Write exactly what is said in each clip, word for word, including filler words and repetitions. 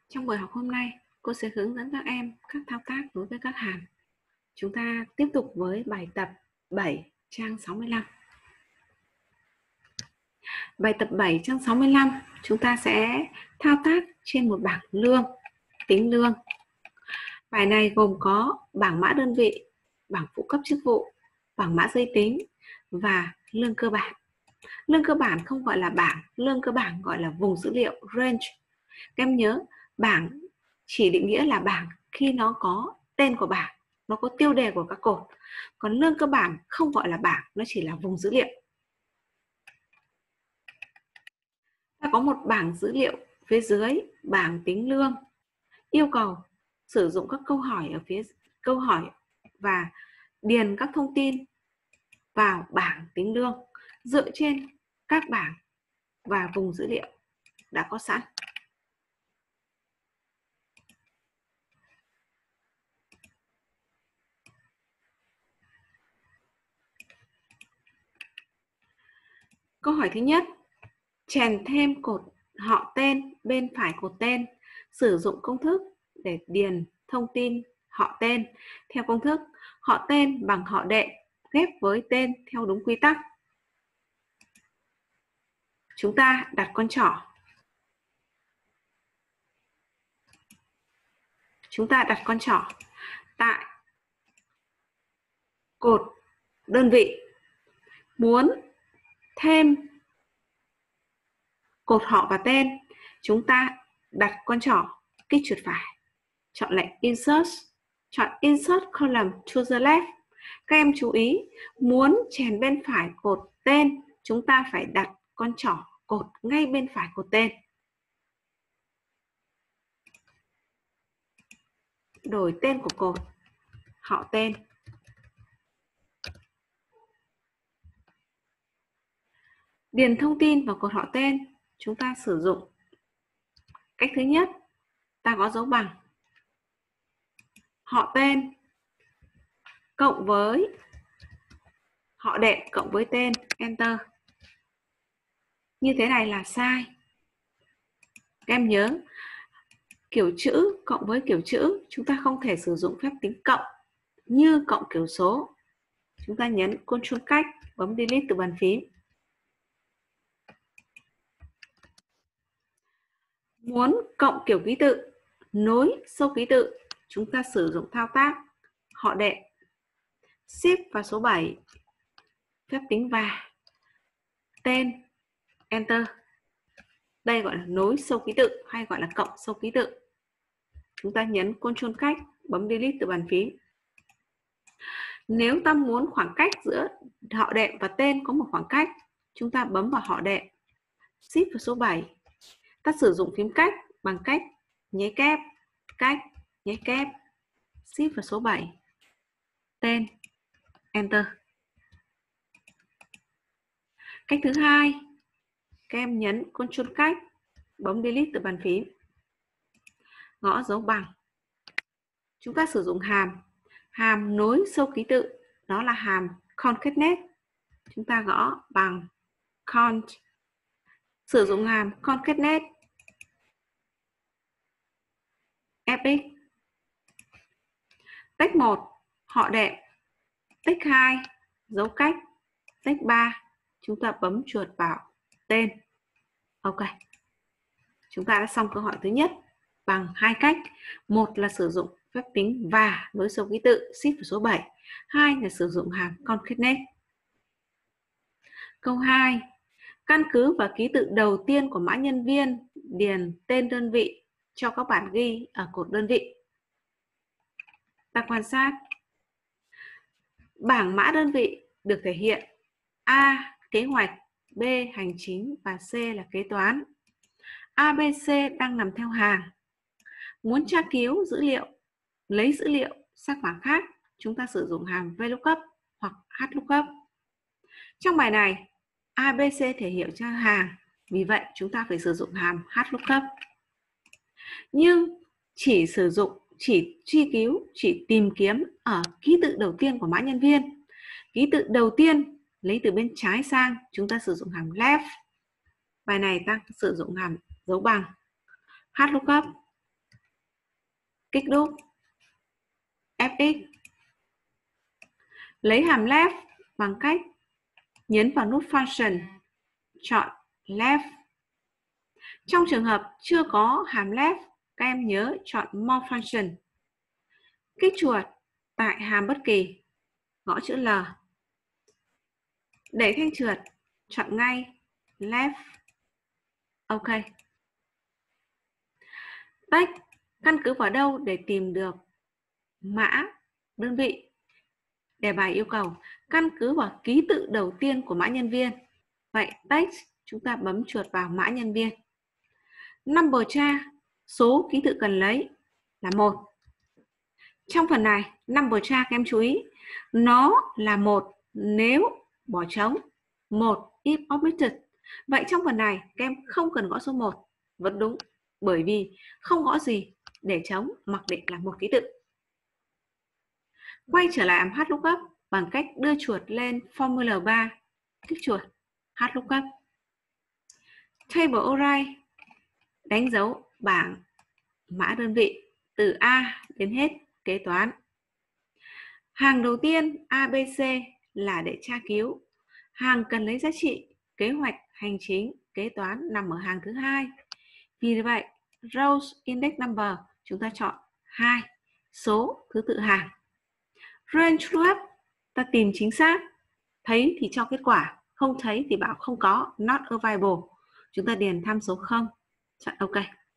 Trong buổi học hôm nay, cô sẽ hướng dẫn các em các thao tác đối với các hàm. Chúng ta tiếp tục với bài tập bảy trang sáu mươi lăm. Bài tập bảy trang sáu mươi lăm, chúng ta sẽ thao tác trên một bảng lương, tính lương. Bài này gồm có bảng mã đơn vị, bảng phụ cấp chức vụ, bảng mã giới tính và lương cơ bản. Lương cơ bản không gọi là bảng, lương cơ bản gọi là vùng dữ liệu range. Các em nhớ, bảng chỉ định nghĩa là bảng khi nó có tên của bảng, nó có tiêu đề của các cột. Còn lương cơ bản không gọi là bảng, nó chỉ là vùng dữ liệu. Ta có một bảng dữ liệu phía dưới, bảng tính lương. Yêu cầu sử dụng các câu hỏi ở phía câu hỏi và điền các thông tin vào bảng tính lương dựa trên các bảng và vùng dữ liệu đã có sẵn. Câu hỏi thứ nhất, chèn thêm cột họ tên bên phải cột tên, sử dụng công thức để điền thông tin họ tên. Theo công thức, họ tên bằng họ đệ ghép với tên theo đúng quy tắc. Chúng ta đặt con trỏ. Chúng ta đặt con trỏ tại cột đơn vị. Muốn thêm cột họ và tên, chúng ta đặt con trỏ, kích chuột phải, chọn lệnh Insert, chọn Insert Column to the left. Các em chú ý, muốn chèn bên phải cột tên, chúng ta phải đặt con trỏ cột ngay bên phải cột tên. Đổi tên của cột, họ tên. Điền thông tin vào cột họ tên, chúng ta sử dụng cách thứ nhất, ta có dấu bằng họ tên cộng với họ đệ cộng với tên, Enter. Như thế này là sai. Các em nhớ, kiểu chữ cộng với kiểu chữ, chúng ta không thể sử dụng phép tính cộng như cộng kiểu số. Chúng ta nhấn Ctrl cách, bấm Delete từ bàn phím. Muốn cộng kiểu ký tự, nối sâu ký tự, chúng ta sử dụng thao tác họ đệ, Shift và số bảy, phép tính và, tên, Enter. Đây gọi là nối sâu ký tự hay gọi là cộng sâu ký tự. Chúng ta nhấn Ctrl cách, bấm Delete từ bàn phím. Nếu ta muốn khoảng cách giữa họ đệ và tên có một khoảng cách, chúng ta bấm vào họ đệ, Shift và số bảy. Ta sử dụng phím cách bằng cách nháy kép, cách, nháy kép, Shift và số bảy, tên, Enter. Cách thứ hai, các em nhấn Ctrl cách, bấm Delete từ bàn phím. Gõ dấu bằng. Chúng ta sử dụng hàm, hàm nối sâu ký tự, đó là hàm concatenate. Chúng ta gõ bằng cont. Sử dụng hàm concatenate fx. Tách một, họ đệ. Tách hai, dấu cách. Tách ba, chúng ta bấm chuột vào tên. Ok. Chúng ta đã xong câu hỏi thứ nhất bằng hai cách. Một là sử dụng phép tính và nối sâu ký tự, Shift và số bảy. Hai là sử dụng hàm concatenate. Câu hai. Căn cứ vào ký tự đầu tiên của mã nhân viên, điền tên đơn vị cho các bản ghi ở cột đơn vị. Ta quan sát. Bảng mã đơn vị được thể hiện A. Kế hoạch, B. Hành chính và C là kế toán. a bê xê đang nằm theo hàng. Muốn tra cứu dữ liệu, lấy dữ liệu sang bảng khác, chúng ta sử dụng hàm VLOOKUP hoặc HLOOKUP. Trong bài này, a bê xê thể hiện cho hàng, vì vậy chúng ta phải sử dụng hàm HLOOKUP. Nhưng chỉ sử dụng, chỉ truy cứu, chỉ tìm kiếm ở ký tự đầu tiên của mã nhân viên. Ký tự đầu tiên lấy từ bên trái sang, chúng ta sử dụng hàm left. Bài này ta sử dụng hàm dấu bằng HLOOKUP. kích đúp ép ích. Lấy hàm left bằng cách nhấn vào nút function, chọn left. Trong trường hợp chưa có hàm left, các em nhớ chọn more function. Kích chuột tại hàm bất kỳ, gõ chữ L. Đẩy thanh trượt, chọn ngay left. Ok. Tách căn cứ vào đâu để tìm được mã đơn vị? Đề bài yêu cầu căn cứ vào ký tự đầu tiên của mã nhân viên. Vậy text chúng ta bấm chuột vào mã nhân viên. Number tra, số ký tự cần lấy là một. Trong phần này, number tra các em chú ý, nó là một nếu bỏ trống, một if omitted. Vậy trong phần này các em không cần gõ số một, vẫn đúng, bởi vì không gõ gì để trống, mặc định là một ký tự. Quay trở lại hàm HLOOKUP bằng cách đưa chuột lên Formula bar, kích chuột HLOOKUP. Table array, đánh dấu bảng mã đơn vị từ A đến hết kế toán. Hàng đầu tiên a bê xê là để tra cứu. Hàng cần lấy giá trị kế hoạch hành chính kế toán nằm ở hàng thứ hai. Vì vậy, rows index number chúng ta chọn hai, số thứ tự hàng. Range lookup ta tìm chính xác, thấy thì cho kết quả, không thấy thì bảo không có, not available. Chúng ta điền tham số không, chọn OK.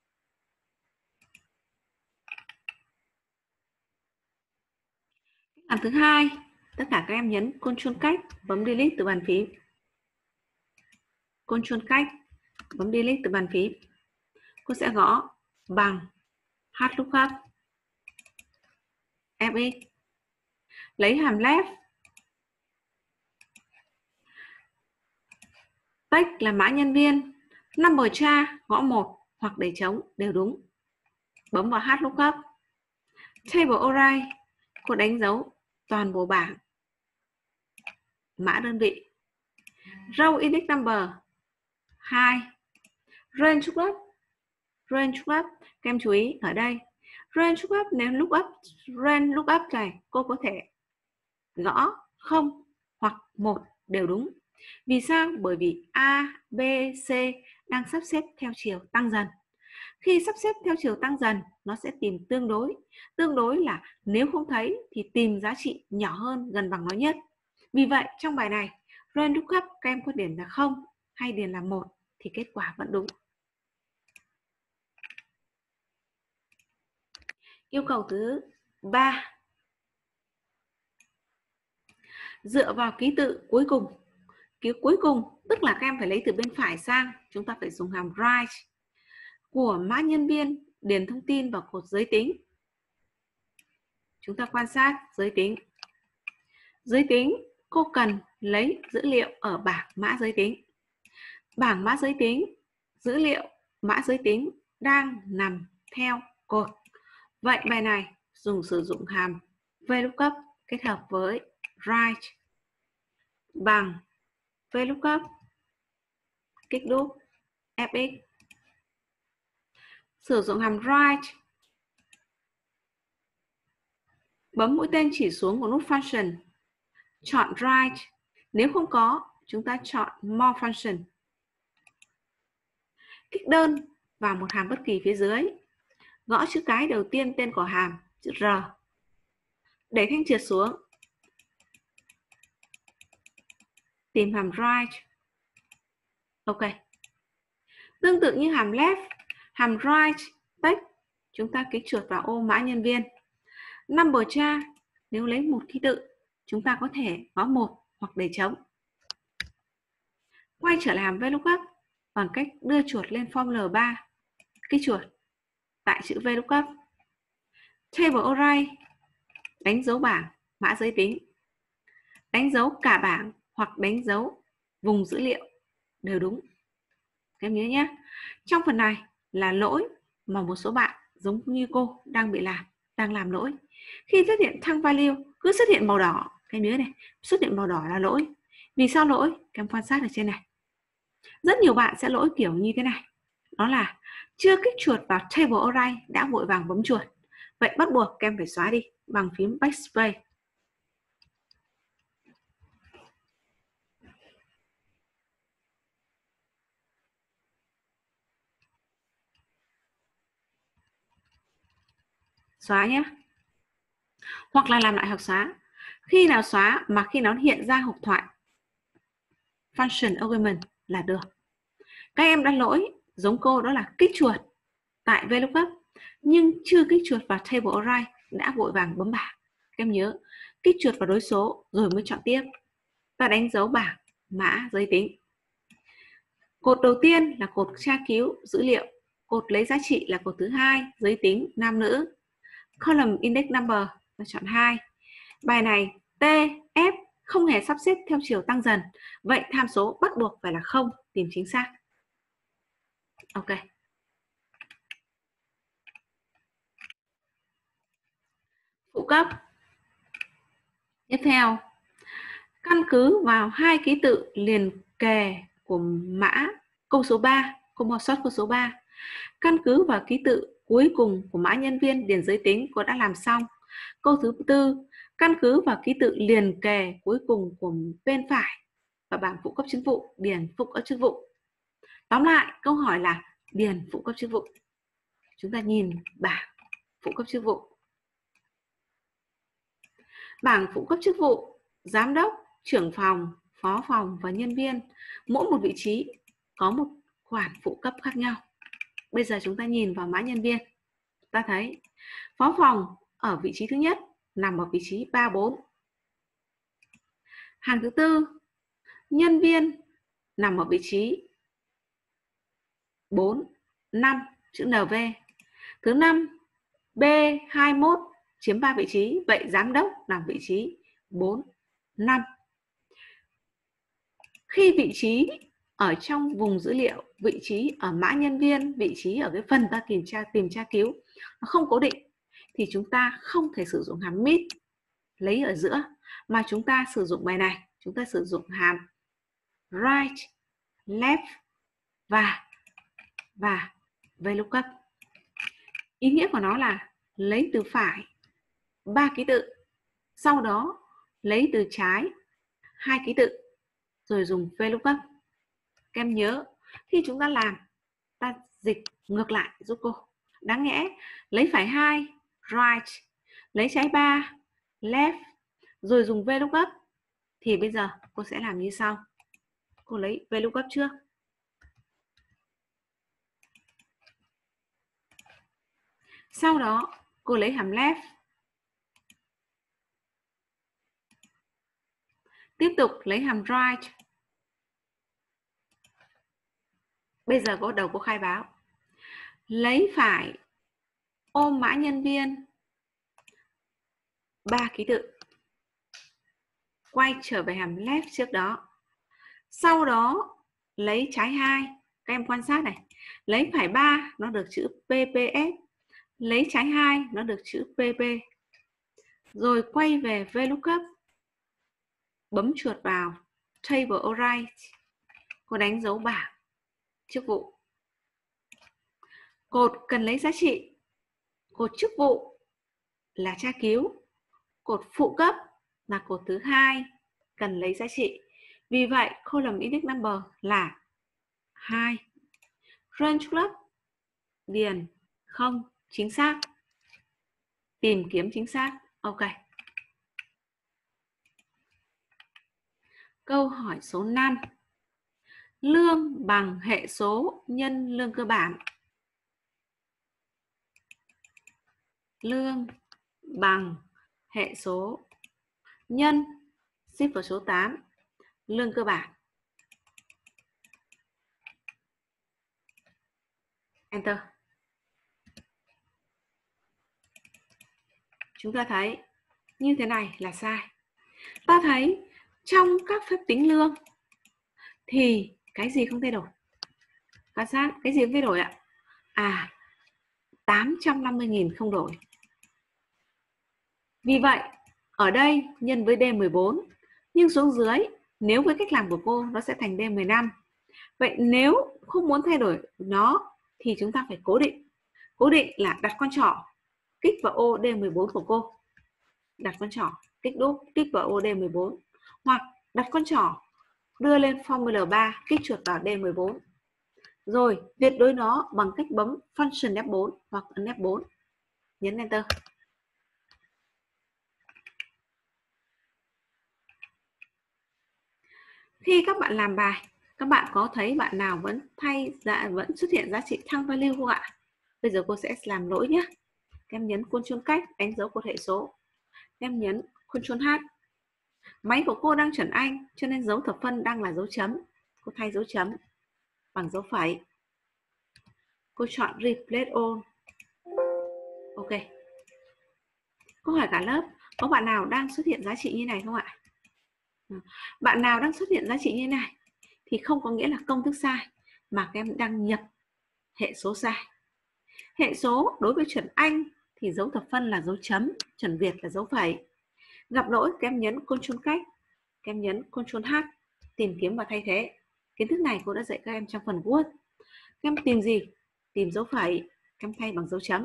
Cách làm thứ hai, tất cả các em nhấn Ctrl cách, bấm Delete từ bàn phím. Ctrl cách, bấm Delete từ bàn phím. Cô sẽ gõ bằng HLOOKUP ép ích. Lấy hàm left, text là mã nhân viên, number tra gõ một hoặc để trống đều đúng. Bấm vào HLOOKUP. Table array, cô đánh dấu toàn bộ bảng mã đơn vị. Row index number hai. Range lookup. Range lookup, các em chú ý ở đây. Range lookup, nếu lookup, range lookup này cô có thể gõ không hoặc một đều đúng. Vì sao? Bởi vì A, B, C đang sắp xếp theo chiều tăng dần. Khi sắp xếp theo chiều tăng dần, nó sẽ tìm tương đối. Tương đối là nếu không thấy thì tìm giá trị nhỏ hơn gần bằng nó nhất. Vì vậy, trong bài này, range lookup các em có điền là không hay điền là một thì kết quả vẫn đúng. Yêu cầu thứ ba. Dựa vào ký tự cuối cùng. Ký cuối cùng tức là các em phải lấy từ bên phải sang, chúng ta phải dùng hàm right. Của mã nhân viên điền thông tin vào cột giới tính. Chúng ta quan sát giới tính. Giới tính, cô cần lấy dữ liệu ở bảng mã giới tính. Bảng mã giới tính, dữ liệu mã giới tính đang nằm theo cột. Vậy bài này dùng sử dụng hàm VLOOKUP kết hợp với right bằng VLOOKUP kích đúp ép ích. Sử dụng hàm right, bấm mũi tên chỉ xuống của nút function, chọn right. Nếu không có, chúng ta chọn more function. Kích đơn vào một hàm bất kỳ phía dưới, gõ chữ cái đầu tiên tên của hàm, chữ R. Đẩy thanh trượt xuống, tìm hàm right. OK. Tương tự như hàm left, hàm right text, chúng ta kích chuột vào ô mã nhân viên. Number tra, nếu lấy một ký tự, chúng ta có thể gõ một hoặc để trống. Quay trở lại hàm VLOOKUP bằng cách đưa chuột lên Formula bar, kích chuột tại chữ VLOOKUP. Table array, đánh dấu bảng mã giới tính. Đánh dấu cả bảng hoặc đánh dấu vùng dữ liệu đều đúng. Các em nhớ nhé. Trong phần này là lỗi mà một số bạn giống như cô đang bị làm, đang làm lỗi. Khi xuất hiện thăng value cứ xuất hiện màu đỏ, các em nhớ này, xuất hiện màu đỏ là lỗi. Vì sao lỗi? Các em quan sát ở trên này. Rất nhiều bạn sẽ lỗi kiểu như thế này. Đó là chưa kích chuột vào table array đã vội vàng bấm chuột. Vậy bắt buộc các em phải xóa đi bằng phím Backspace. Xóa nhé. Hoặc là làm lại hoặc xóa. Khi nào xóa mà khi nó hiện ra hộp thoại function argument là được. Các em đã lỗi giống cô, đó là kích chuột tại VLOOKUP nhưng chưa kích chuột vào table array, đã vội vàng bấm bảng. Các em nhớ kích chuột vào đối số rồi mới chọn tiếp. Ta đánh dấu bảng mã giới tính. Cột đầu tiên là cột tra cứu dữ liệu, cột lấy giá trị là cột thứ hai, giới tính nam nữ. Column index number ta chọn hai. Bài này T, F không hề sắp xếp theo chiều tăng dần, vậy tham số bắt buộc phải là không, tìm chính xác. Ok. Phụ cấp. Tiếp theo, căn cứ vào hai ký tự liền kề của mã câu số ba, câu một sót câu số ba, căn cứ vào ký tự cuối cùng của mã nhân viên điền giới tính cô đã làm xong. Câu thứ tư, căn cứ vào ký tự liền kề cuối cùng của bên phải và bảng phụ cấp chức vụ điền phụ cấp chức vụ. Tóm lại, câu hỏi là điền phụ cấp chức vụ. Chúng ta nhìn bảng phụ cấp chức vụ. Bảng phụ cấp chức vụ giám đốc, trưởng phòng, phó phòng và nhân viên, mỗi một vị trí có một khoản phụ cấp khác nhau. Bây giờ chúng ta nhìn vào mã nhân viên. Ta thấy phó phòng ở vị trí thứ nhất nằm ở vị trí ba bốn. Hàng thứ tư, nhân viên nằm ở vị trí bốn, năm, chữ en vê. Thứ năm, B hai mốt chiếm ba vị trí, vậy giám đốc nằm vị trí bốn, năm. Khi vị trí ở trong vùng dữ liệu, vị trí ở mã nhân viên, vị trí ở cái phần ta kiểm tra tìm tra cứu nó không cố định thì chúng ta không thể sử dụng hàm mid lấy ở giữa, mà chúng ta sử dụng bài này, chúng ta sử dụng hàm right, left và và VLOOKUP. Ý nghĩa của nó là lấy từ phải ba ký tự, sau đó lấy từ trái hai ký tự rồi dùng VLOOKUP. Các em nhớ khi chúng ta làm, ta dịch ngược lại giúp cô. Đáng nhẽ lấy phải hai right, lấy trái ba left rồi dùng VLOOKUP, thì bây giờ cô sẽ làm như sau. Cô lấy VLOOKUP trước. Sau đó cô lấy hàm left. Tiếp tục lấy hàm right. Bây giờ có đầu cô khai báo. Lấy phải ôm mã nhân viên ba ký tự. Quay trở về hàm left trước đó. Sau đó lấy trái hai. Các em quan sát này. Lấy phải ba nó được chữ pê pê ét. Lấy trái hai nó được chữ pê pê. Rồi quay về VLOOKUP. Bấm chuột vào table array. Cô đánh dấu bảng chức vụ. Cột cần lấy giá trị. Cột chức vụ là tra cứu. Cột phụ cấp là cột thứ hai cần lấy giá trị. Vì vậy column index number là hai. Range club điền không chính xác. Tìm kiếm chính xác. Ok. Câu hỏi số năm. Lương bằng hệ số nhân lương cơ bản. Lương bằng hệ số nhân ship vào số tám lương cơ bản. Enter. Chúng ta thấy như thế này là sai. Ta thấy trong các phép tính lương thì cái gì không thay đổi? Quan sát, cái gì không thay đổi ạ? À, tám trăm năm mươi nghìn không đổi. Vì vậy, ở đây nhân với D mười bốn, nhưng xuống dưới, nếu với cách làm của cô, nó sẽ thành D mười lăm. Vậy nếu không muốn thay đổi nó, thì chúng ta phải cố định. Cố định là đặt con trỏ kích vào ô D mười bốn của cô. Đặt con trỏ, kích đúp, kích vào ô D mười bốn. Hoặc đặt con trỏ, đưa lên Formula ba, kích chuột vào D mười bốn. Rồi tuyệt đối nó bằng cách bấm Function F bốn hoặc ấn F bốn. Nhấn Enter. Khi các bạn làm bài, các bạn có thấy bạn nào vẫn thay dạ, vẫn xuất hiện giá trị thăng value không ạ? Bây giờ cô sẽ làm lỗi nhé. Em nhấn Ctrl cách đánh dấu cột hệ số. Em nhấn Ctrl H. Máy của cô đang chuẩn Anh cho nên dấu thập phân đang là dấu chấm. Cô thay dấu chấm bằng dấu phẩy. Cô chọn Replace All. Ok. Câu hỏi cả lớp, có bạn nào đang xuất hiện giá trị như này không ạ? Bạn nào đang xuất hiện giá trị như này thì không có nghĩa là công thức sai, mà các em đang nhập hệ số sai. Hệ số đối với chuẩn Anh thì dấu thập phân là dấu chấm, chuẩn Việt là dấu phẩy. Gặp lỗi các em nhấn Ctrl cách, các em nhấn Ctrl H, tìm kiếm và thay thế. Kiến thức này cô đã dạy các em trong phần Word. Các em tìm gì? Tìm dấu phẩy, các em thay bằng dấu chấm.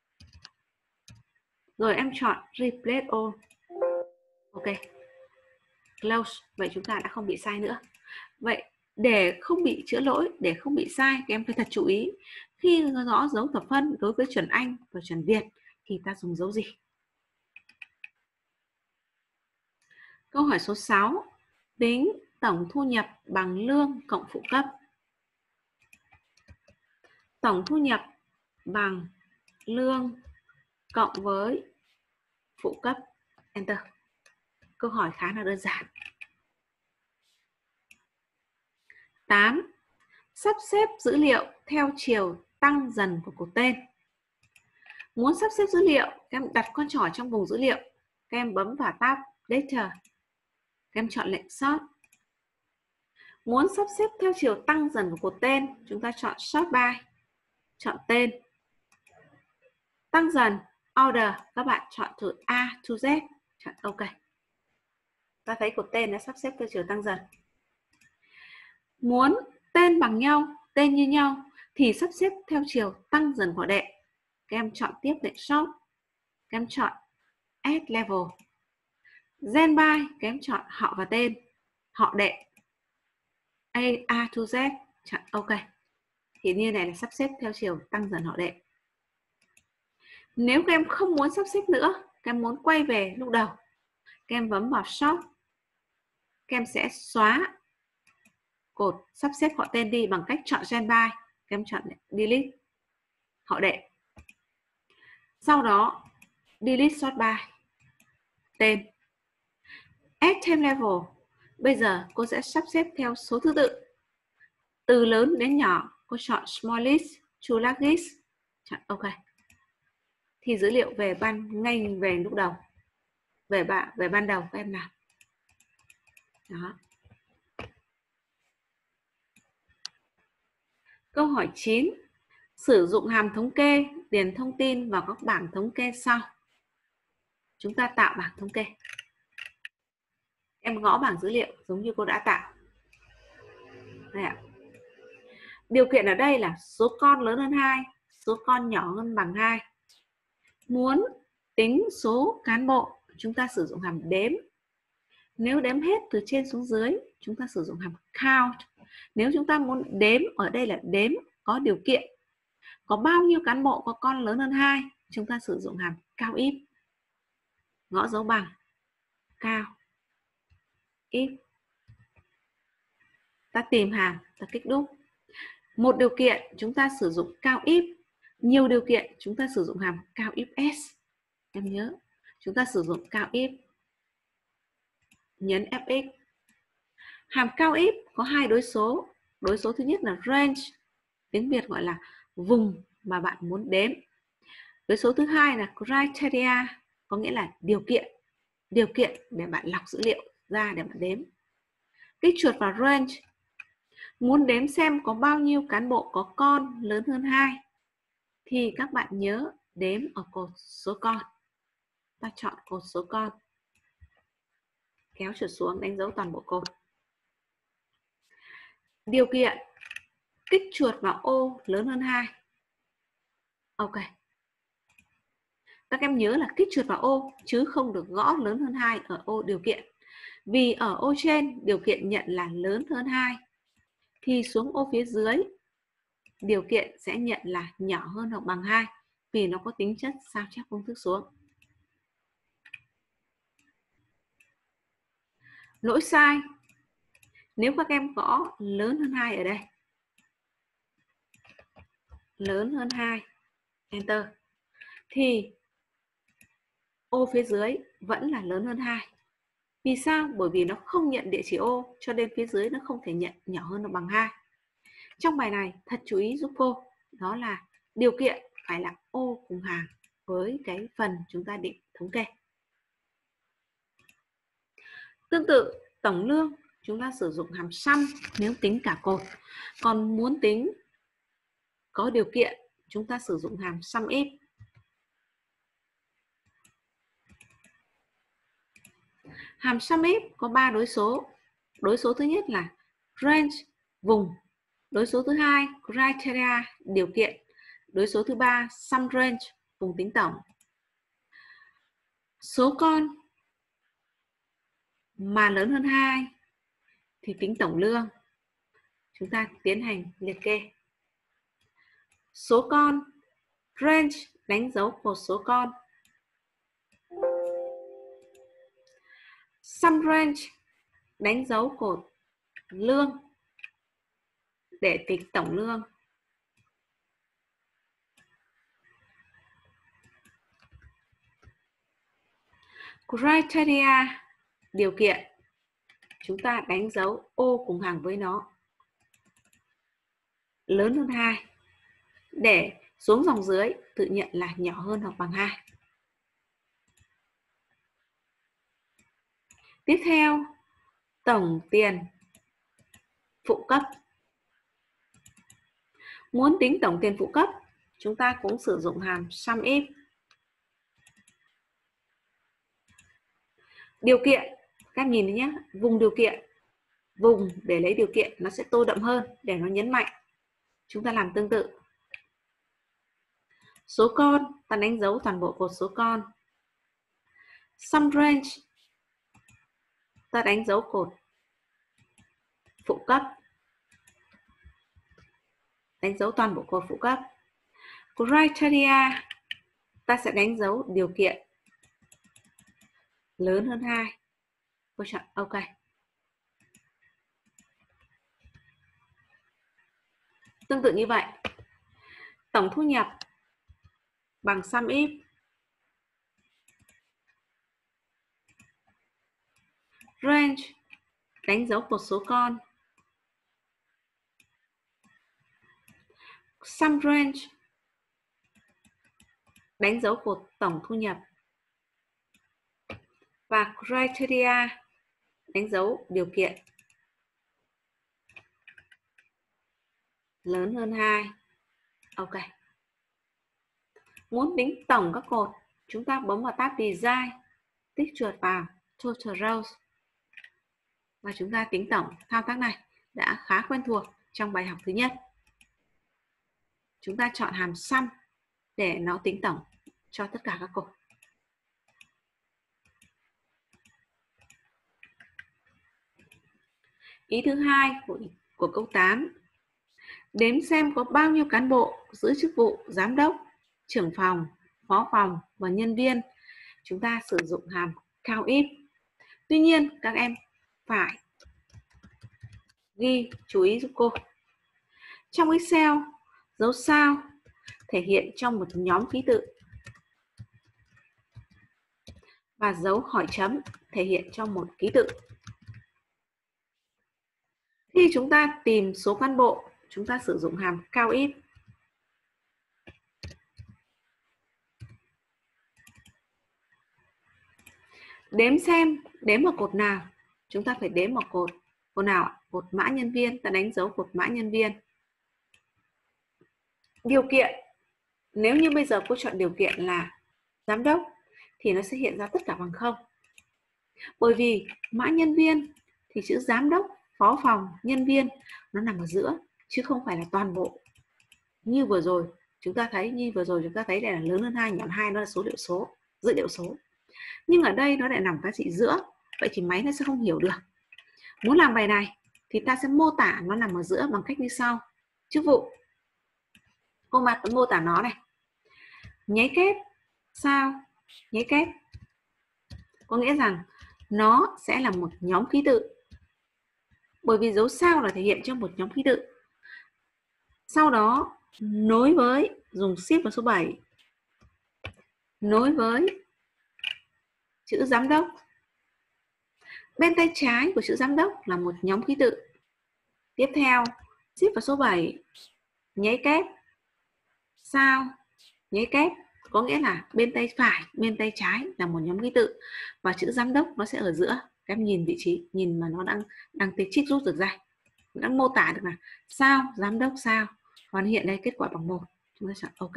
Rồi em chọn Replace All. Ok. Close. Vậy chúng ta đã không bị sai nữa. Vậy để không bị chữa lỗi, để không bị sai, các em phải thật chú ý. Khi rõ dấu thập phân đối với chuẩn Anh và chuẩn Việt thì ta dùng dấu gì? Câu hỏi số sáu. Tính tổng thu nhập bằng lương cộng phụ cấp. Tổng thu nhập bằng lương cộng với phụ cấp. Enter. Câu hỏi khá là đơn giản. tám. Sắp xếp dữ liệu theo chiều tăng dần của cột tên. Muốn sắp xếp dữ liệu, các em đặt con trỏ trong vùng dữ liệu. Các em bấm vào tab Data. Các em chọn lệnh Sort. Muốn sắp xếp theo chiều tăng dần của cột tên, chúng ta chọn Sort By. Chọn tên. Tăng dần, Order, các bạn chọn từ A to Z. Chọn OK. Ta thấy cột tên đã sắp xếp theo chiều tăng dần. Muốn tên bằng nhau, tên như nhau thì sắp xếp theo chiều tăng dần của đệ. Các em chọn tiếp lệnh Sort. Các em chọn Add Level. Gen by, các em chọn họ và tên, họ đệ. A, A to Z, chọn OK. Thì như này là sắp xếp theo chiều tăng dần họ đệ. Nếu các em không muốn sắp xếp nữa, các em muốn quay về lúc đầu, các em bấm vào Sort. Các em sẽ xóa cột sắp xếp họ tên đi bằng cách chọn Gen by. Các em chọn Delete họ đệ. Sau đó Delete Sort by. Tên. Add thêm level. Bây giờ cô sẽ sắp xếp theo số thứ tự. Từ lớn đến nhỏ, cô chọn smallest to largest. Chọn OK. Thì dữ liệu về ban ngay về lúc đầu. Về bạn về ban đầu các em nào. Đó. Câu hỏi chín. Sử dụng hàm thống kê điền thông tin vào các bảng thống kê sau. Chúng ta tạo bảng thống kê. Em gõ bảng dữ liệu giống như cô đã tạo. Đây ạ. Điều kiện ở đây là số con lớn hơn hai, số con nhỏ hơn bằng hai. Muốn tính số cán bộ, chúng ta sử dụng hàm đếm. Nếu đếm hết từ trên xuống dưới, chúng ta sử dụng hàm count. Nếu chúng ta muốn đếm, ở đây là đếm có điều kiện. Có bao nhiêu cán bộ có con lớn hơn hai, chúng ta sử dụng hàm count if. Gõ dấu bằng count if. Ta tìm hàm, ta kích đúp. Một điều kiện chúng ta sử dụng count if. Nhiều điều kiện chúng ta sử dụng hàm count if s. Em nhớ, chúng ta sử dụng count if. Nhấn F X. Hàm count if có hai đối số. Đối số thứ nhất là range, tiếng Việt gọi là vùng mà bạn muốn đếm. Đối số thứ hai là criteria, có nghĩa là điều kiện. Điều kiện để bạn lọc dữ liệu ra để bạn đếm. Kích chuột vào range. Muốn đếm xem có bao nhiêu cán bộ có con lớn hơn hai thì các bạn nhớ đếm ở cột số con. Ta chọn cột số con. Kéo chuột xuống đánh dấu toàn bộ cột. Điều kiện. Kích chuột vào ô lớn hơn hai. OK. các em nhớ là kích chuột vào ô chứ không được gõ lớn hơn hai ở ô điều kiện. Vì ở ô trên điều kiện nhận là lớn hơn hai thì xuống ô phía dưới điều kiện sẽ nhận là nhỏ hơn hoặc bằng hai vì nó có tính chất sao chép công thức xuống. Lỗi sai. Nếu các em gõ lớn hơn hai ở đây, lớn hơn hai, enter, thì ô phía dưới vẫn là lớn hơn hai. Vì sao? Bởi vì nó không nhận địa chỉ ô, cho nên phía dưới nó không thể nhận nhỏ hơn hoặc bằng hai. Trong bài này thật chú ý giúp cô, đó là điều kiện phải là ô cùng hàng với cái phần chúng ta định thống kê. Tương tự, tổng lương chúng ta sử dụng hàm sum nếu tính cả cột. Còn muốn tính có điều kiện, chúng ta sử dụng hàm sum if. Hàm sum if có ba đối số. Đối số thứ nhất là range, vùng. Đối số thứ hai, criteria, điều kiện. Đối số thứ ba, sum range, vùng tính tổng. Số con mà lớn hơn hai thì tính tổng lương. Chúng ta tiến hành liệt kê. Số con, range đánh dấu cột số con. Sum range đánh dấu cột lương để tính tổng lương. Criteria, điều kiện, chúng ta đánh dấu ô cùng hàng với nó, lớn hơn hai, để xuống dòng dưới tự nhận là nhỏ hơn hoặc bằng hai. Tiếp theo, tổng tiền phụ cấp. Muốn tính tổng tiền phụ cấp, chúng ta cũng sử dụng hàm sum if. Điều kiện, các em nhìn thấy nhé, vùng điều kiện, vùng để lấy điều kiện nó sẽ tô đậm hơn để nó nhấn mạnh. Chúng ta làm tương tự. Số con, ta đánh dấu toàn bộ cột số con. Sum range, ta đánh dấu cột phụ cấp, đánh dấu toàn bộ cột phụ cấp. Criteria, ta sẽ đánh dấu điều kiện lớn hơn hai. Cô chọn OK. Tương tự như vậy, tổng thu nhập bằng sum if. Range đánh dấu cột số con. Sum range đánh dấu cột tổng thu nhập. Và criteria đánh dấu điều kiện lớn hơn hai. OK. Muốn tính tổng các cột, chúng ta bấm vào tab Design, tích chuột vào Total Rows và chúng ta tính tổng. Thao tác này đã khá quen thuộc trong bài học thứ nhất. Chúng ta chọn hàm sum để nó tính tổng cho tất cả các cột. Ý thứ hai của, của câu tám. Đếm xem có bao nhiêu cán bộ giữ chức vụ giám đốc, trưởng phòng, phó phòng và nhân viên. Chúng ta sử dụng hàm count if. Tuy nhiên các em phải ghi chú ý giúp cô. Trong Excel, dấu sao thể hiện trong một nhóm ký tự và dấu hỏi chấm thể hiện trong một ký tự. Khi chúng ta tìm số cán bộ, chúng ta sử dụng hàm count if. Đếm xem, đếm ở cột nào, chúng ta phải đếm ở cột cột nào ạ? Cột mã nhân viên, ta đánh dấu cột mã nhân viên. Điều kiện, nếu như bây giờ cô chọn điều kiện là giám đốc thì nó sẽ hiện ra tất cả bằng không. Bởi vì mã nhân viên thì chữ giám đốc, phó phòng, nhân viên nó nằm ở giữa chứ không phải là toàn bộ như vừa rồi chúng ta thấy như vừa rồi chúng ta thấy đây là lớn hơn hai, nhỏ hơn hai, nó là số liệu số, dữ liệu số. Nhưng ở đây nó lại nằm giá trị giữa, vậy thì máy nó sẽ không hiểu được. Muốn làm bài này thì ta sẽ mô tả nó nằm ở giữa bằng cách như sau. Chức vụ, cô mặt mô tả nó này, nháy kép sao nháy kép, có nghĩa rằng nó sẽ là một nhóm ký tự, bởi vì dấu sao là thể hiện trong một nhóm ký tự. Sau đó nối với, dùng shift vào số bảy, nối với chữ giám đốc. Bên tay trái của chữ giám đốc là một nhóm ký tự. Tiếp theo shift vào số bảy, nháy kép sao nháy kép, có nghĩa là bên tay phải, bên tay trái là một nhóm ký tự và chữ giám đốc nó sẽ ở giữa. Các em nhìn vị trí, nhìn mà nó đang đang tích trích rút được ra, nó đang mô tả được là sao giám đốc sao, hoàn hiện đây kết quả bằng một, chúng ta chọn OK.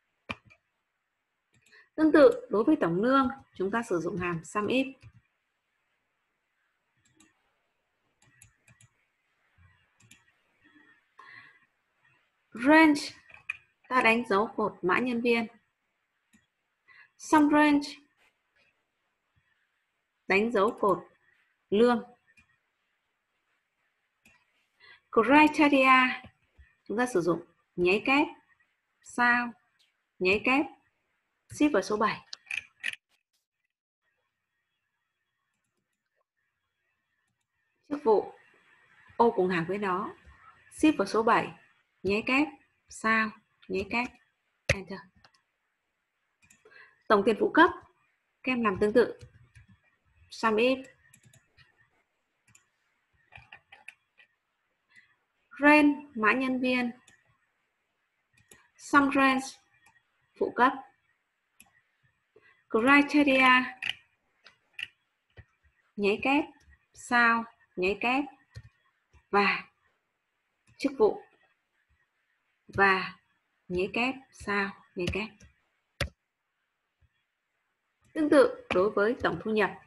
Tương tự đối với tổng lương, chúng ta sử dụng hàm sum if. Range, ta đánh dấu cột mã nhân viên. Sum range, đánh dấu cột lương. Criteria, chúng ta sử dụng nháy kép sao nháy kép, shift vào số bảy. Chức vụ, ô cùng hàng với nó, shift vào số bảy, nháy kép sao nháy kép, enter. Tổng tiền phụ cấp, các em làm tương tự, sum if. Range, mã nhân viên, sum range, phụ cấp. Criteria, nháy kép sao nháy kép, và chức vụ và nháy kép sao nháy kép. Tương tự đối với tổng thu nhập.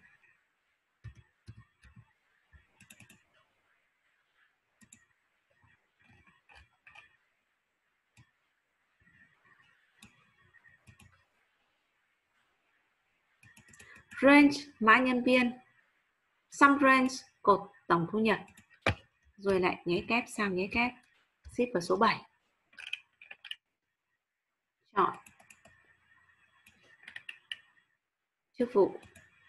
Range, mã nhân viên, sum range, cột tổng thu nhập, rồi lại nháy kép sao nháy kép, shift vào số bảy. Chọn chức vụ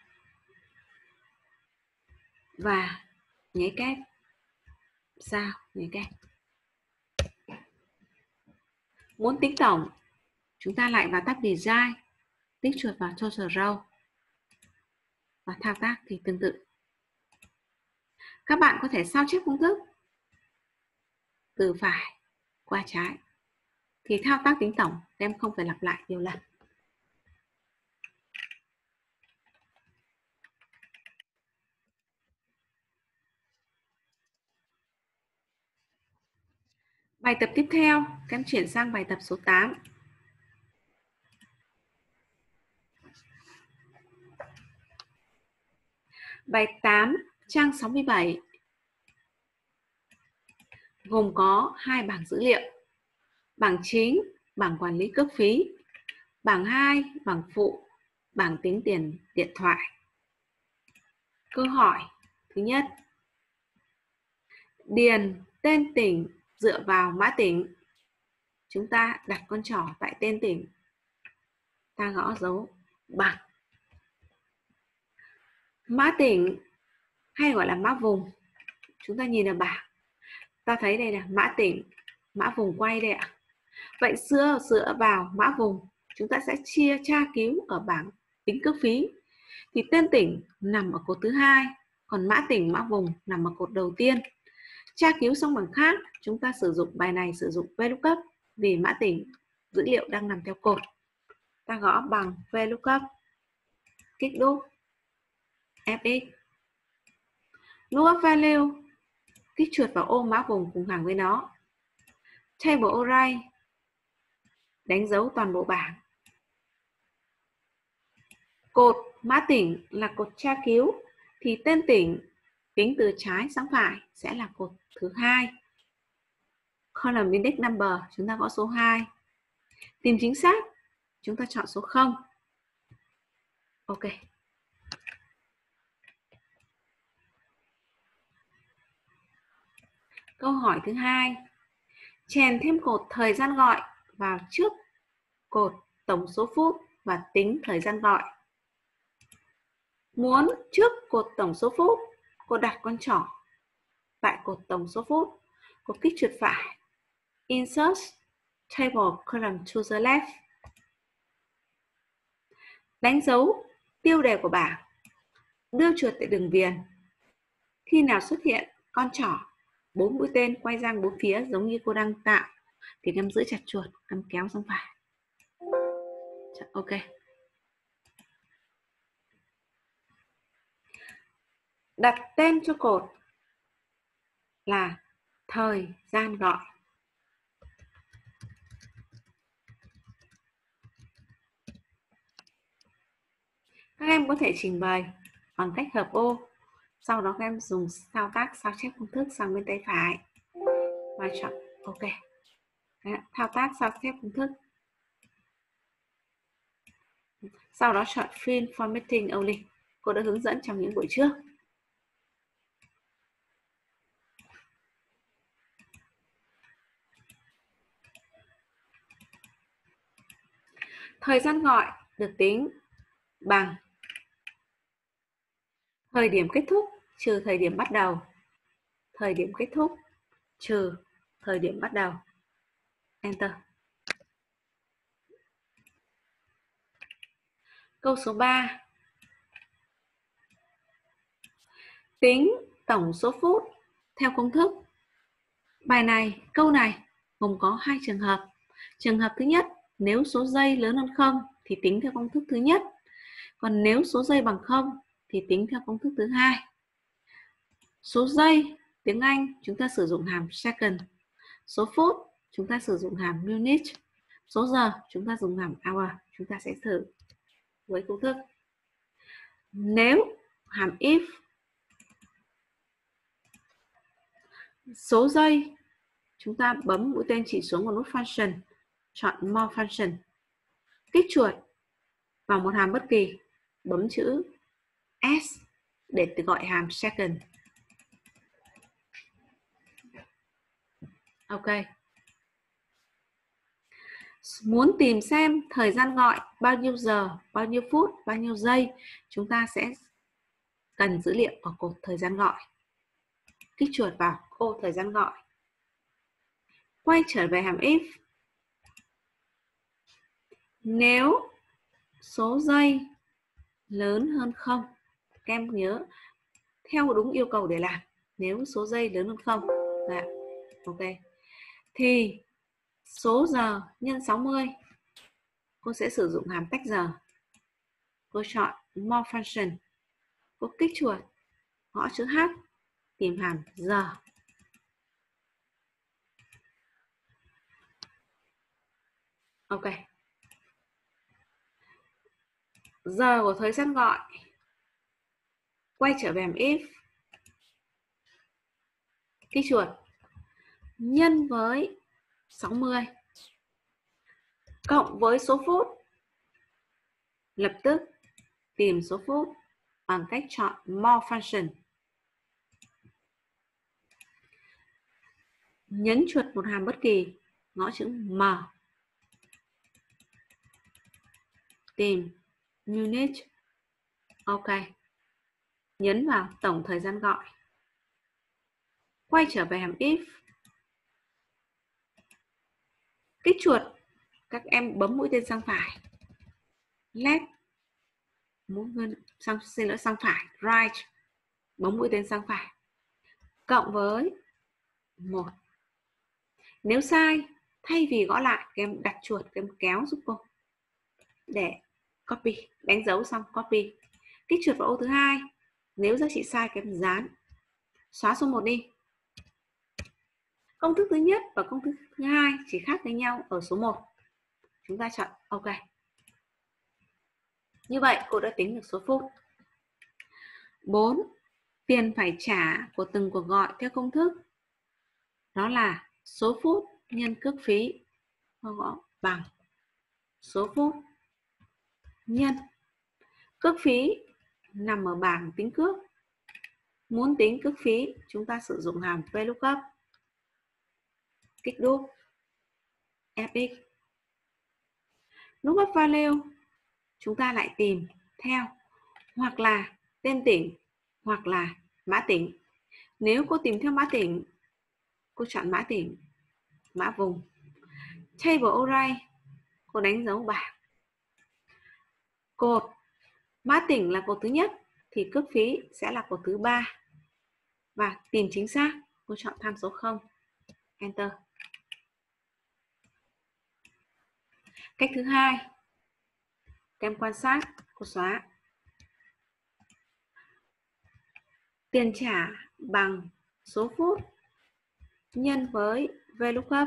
và nháy kép sao nháy kép. Muốn tính tổng, chúng ta lại vào tab Design, tích chuột vào Total Row và thao tác thì tương tự. Các bạn có thể sao chép công thức từ phải qua trái, thì thao tác tính tổng em không phải lặp lại nhiều lần. Bài tập tiếp theo, các em chuyển sang bài tập số tám. Bài tám, trang sáu mươi bảy, gồm có hai bảng dữ liệu. Bảng chính, bảng quản lý cước phí. Bảng hai, bảng phụ, bảng tính tiền điện thoại. Câu hỏi thứ nhất, điền tên tỉnh dựa vào mã tỉnh. Chúng ta đặt con trỏ tại tên tỉnh, ta gõ dấu bằng. Mã tỉnh hay gọi là mã vùng, chúng ta nhìn ở bảng, ta thấy đây là mã tỉnh, mã vùng quay đây ạ. Vậy dựa dựa vào mã vùng, chúng ta sẽ chia tra cứu ở bảng tính cước phí, thì tên tỉnh nằm ở cột thứ hai, còn mã tỉnh mã vùng nằm ở cột đầu tiên. Tra cứu xong bằng khác, chúng ta sử dụng bài này sử dụng VLOOKUP, vì mã tỉnh dữ liệu đang nằm theo cột, ta gõ bằng VLOOKUP, kích đúp fx. Lookup value, kích chuột vào ô mã vùng cùng hàng với nó. Table array, đánh dấu toàn bộ bảng. Cột mã tỉnh là cột tra cứu, thì tên tỉnh tính từ trái sang phải sẽ là cột thứ hai. Column index number, chúng ta gõ số hai. Tìm chính xác, chúng ta chọn số không. Ok. Câu hỏi thứ hai. Chèn thêm cột thời gian gọi vào trước cột tổng số phút và tính thời gian gọi. Muốn trước cột tổng số phút, cô đặt con trỏ tại cột tổng số phút, cô kích chuột phải, Insert Table Column to the left. Đánh dấu tiêu đề của bảng, đưa chuột tại đường viền. Khi nào xuất hiện con trỏ, bốn mũi tên quay sang bốn phía giống như cô đang tạo, thì em giữ chặt chuột, em kéo sang phải. Ok. Đặt tên cho cột là thời gian gọi. Các em có thể trình bày bằng cách hợp ô. Sau đó các em dùng thao tác sao chép công thức sang bên tay phải và chọn OK. Thao tác sao chép công thức. Sau đó chọn Fill Formatting Only. Cô đã hướng dẫn trong những buổi trước. Thời gian gọi được tính bằng thời điểm kết thúc trừ thời điểm bắt đầu. Thời điểm kết thúc trừ thời điểm bắt đầu. Enter. Câu số ba. Tính tổng số phút theo công thức. Bài này, câu này gồm có hai trường hợp. Trường hợp thứ nhất, nếu số giây lớn hơn không thì tính theo công thức thứ nhất. Còn nếu số giây bằng không thì tính theo công thức thứ hai. Số giây, tiếng Anh chúng ta sử dụng hàm second. Số phút chúng ta sử dụng hàm minute. Số giờ chúng ta dùng hàm hour. Chúng ta sẽ thử với công thức. Nếu hàm if số giây, chúng ta bấm mũi tên chỉ xuống vào nút function, chọn more function, kích chuột vào một hàm bất kỳ, bấm chữ S để gọi hàm second. Ok. Muốn tìm xem thời gian gọi bao nhiêu giờ, bao nhiêu phút, bao nhiêu giây, chúng ta sẽ cần dữ liệu ở cột thời gian gọi. Kích chuột vào ô thời gian gọi. Quay trở về hàm if. Nếu số giây lớn hơn không, các em nhớ theo đúng yêu cầu để làm. Nếu số giây lớn hơn không, dạ, ok, thì số giờ nhân sáu mươi, cô sẽ sử dụng hàm tách giờ. Cô chọn more function, cô kích chuột, gõ chữ H, tìm hàm giờ. Ok. Giờ của thời gian gọi. Quay trở về hàm if. Kích chuột. Nhân với sáu mươi. Cộng với số phút. Lập tức tìm số phút bằng cách chọn more function. Nhấn chuột một hàm bất kỳ, gõ chữ M. Tìm minute. Ok. Nhấn vào tổng thời gian gọi. Quay trở về hàm if. Kích chuột, các em bấm mũi tên sang phải. Left. Muốn sang xin lỗi sang phải, right. Bấm mũi tên sang phải. Cộng với một. Nếu sai, thay vì gõ lại, các em đặt chuột, các em kéo giúp cô để copy, đánh dấu xong copy. Kích chuột vào ô thứ hai. Nếu giá trị sai, các em dán. Xóa số một đi. Công thức thứ nhất và công thức thứ hai chỉ khác với nhau ở số một. Chúng ta chọn OK. Như vậy cô đã tính được số phút. bốn. Tiền phải trả của từng cuộc gọi theo công thức. Đó là số phút nhân cước phí. Cô gõ bằng số phút nhân cước phí nằm ở bảng tính cước. Muốn tính cước phí, chúng ta sử dụng hàm VLOOKUP kích đúp fx. Lookup value chúng ta lại tìm theo hoặc là tên tỉnh hoặc là mã tỉnh. Nếu cô tìm theo mã tỉnh, cô chọn mã tỉnh, mã vùng. Table array, cô đánh dấu bảng. Cột mã tỉnh là cột thứ nhất thì cước phí sẽ là cột thứ ba. Và tìm chính xác, cô chọn tham số không. Enter. Cách thứ hai, các em quan sát, cô xóa. Tiền trả bằng số phút nhân với VLOOKUP.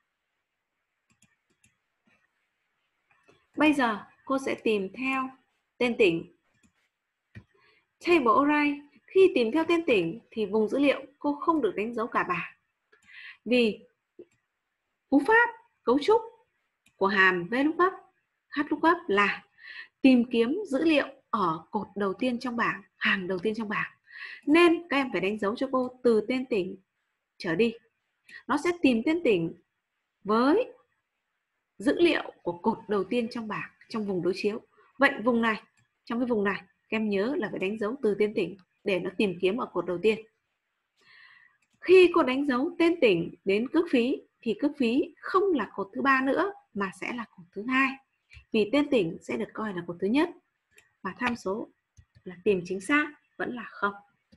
Bây giờ cô sẽ tìm theo tên tỉnh. Table array, khi tìm theo tên tỉnh thì vùng dữ liệu cô không được đánh dấu cả bảng. Vì cú pháp cấu trúc của hàm VLOOKUP, HLOOKUP là tìm kiếm dữ liệu ở cột đầu tiên trong bảng, hàng đầu tiên trong bảng. Nên các em phải đánh dấu cho cô từ tên tỉnh trở đi. Nó sẽ tìm tên tỉnh với dữ liệu của cột đầu tiên trong bảng, trong vùng đối chiếu. Vậy vùng này, trong cái vùng này, các em nhớ là phải đánh dấu từ tên tỉnh để nó tìm kiếm ở cột đầu tiên. Khi cô đánh dấu tên tỉnh đến cước phí thì cước phí không là cột thứ ba nữa mà sẽ là cột thứ hai. Vì tên tỉnh sẽ được coi là cột thứ nhất và tham số là tìm chính xác vẫn là không.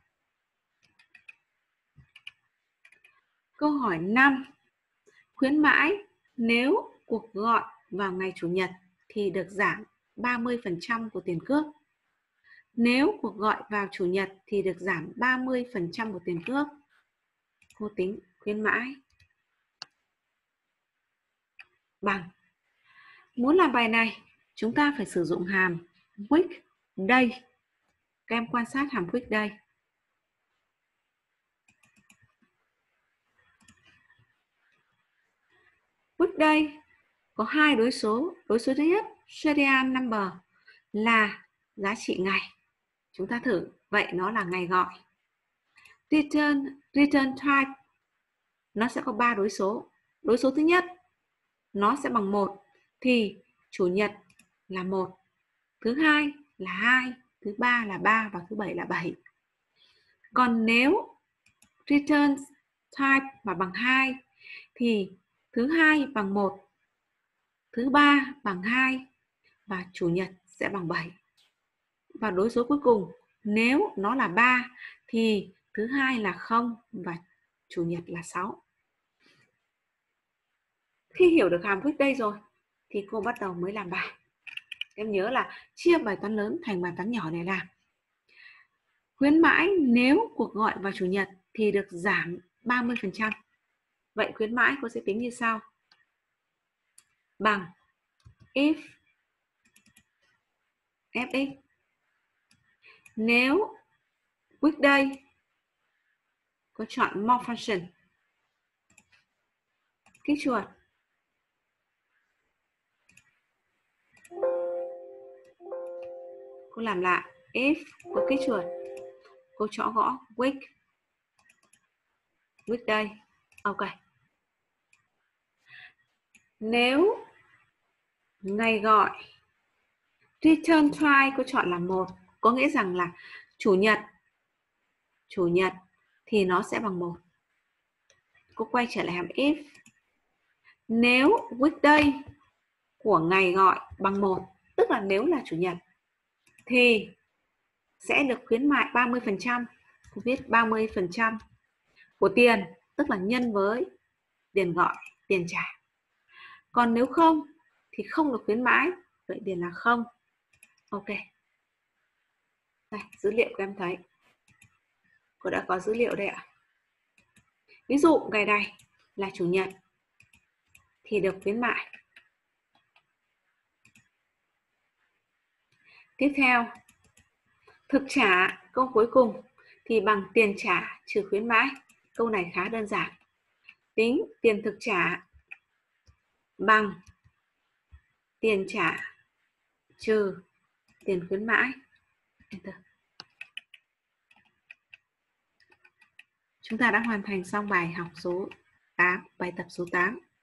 Câu hỏi năm. Khuyến mãi nếu cuộc gọi vào ngày Chủ nhật thì được giảm ba mươi phần trăm của tiền cước. Nếu cuộc gọi vào Chủ nhật thì được giảm ba mươi phần trăm của tiền cước. Cô tính khuyến mãi bằng. Muốn làm bài này, chúng ta phải sử dụng hàm weekday. Các em quan sát hàm weekday. Weekday có hai đối số. Đối số thứ nhất, serial number, là giá trị ngày. Chúng ta thử, vậy nó là ngày gọi. Return, return type, nó sẽ có ba đối số. Đối số thứ nhất, nó sẽ bằng một, thì Chủ nhật là một, thứ hai là hai, thứ ba là ba và thứ bảy là bảy. Còn nếu return type mà bằng hai thì thứ hai bằng một, thứ ba bằng hai và Chủ nhật sẽ bằng bảy. Và đối số cuối cùng, nếu nó là ba thì thứ hai là không và Chủ nhật là sáu. Khi hiểu được hàm weekday rồi thì cô bắt đầu mới làm bài. Em nhớ là chia bài toán lớn thành bài toán nhỏ để làm. Khuyến mãi nếu cuộc gọi vào Chủ nhật thì được giảm ba mươi phần trăm. Vậy khuyến mãi cô sẽ tính như sau. Bằng if fx. Nếu weekday, cô chọn more function, kích chuột. Cô làm lại if, cô kích chuột, cô chọn gõ week, weekday. Ok. Nếu ngày gọi, return type cô chọn là một, có nghĩa rằng là Chủ nhật, Chủ nhật thì nó sẽ bằng một. Cô quay trở lại hàm if. Nếu weekday của ngày gọi bằng một, tức là nếu là Chủ nhật, thì sẽ được khuyến mại ba mươi phần trăm. Cô viết ba mươi phần trăm của tiền, tức là nhân với tiền gọi, tiền trả. Còn nếu không thì không được khuyến mãi, vậy tiền là không. Ok. Đây, dữ liệu các em thấy. Cô đã có dữ liệu đây ạ. Ví dụ ngày này là Chủ nhật thì được khuyến mại. Tiếp theo, thực trả câu cuối cùng thì bằng tiền trả trừ khuyến mãi. Câu này khá đơn giản. Tính tiền thực trả bằng tiền trả trừ tiền khuyến mãi. Enter. Chúng ta đã hoàn thành xong bài học số tám, bài tập số tám.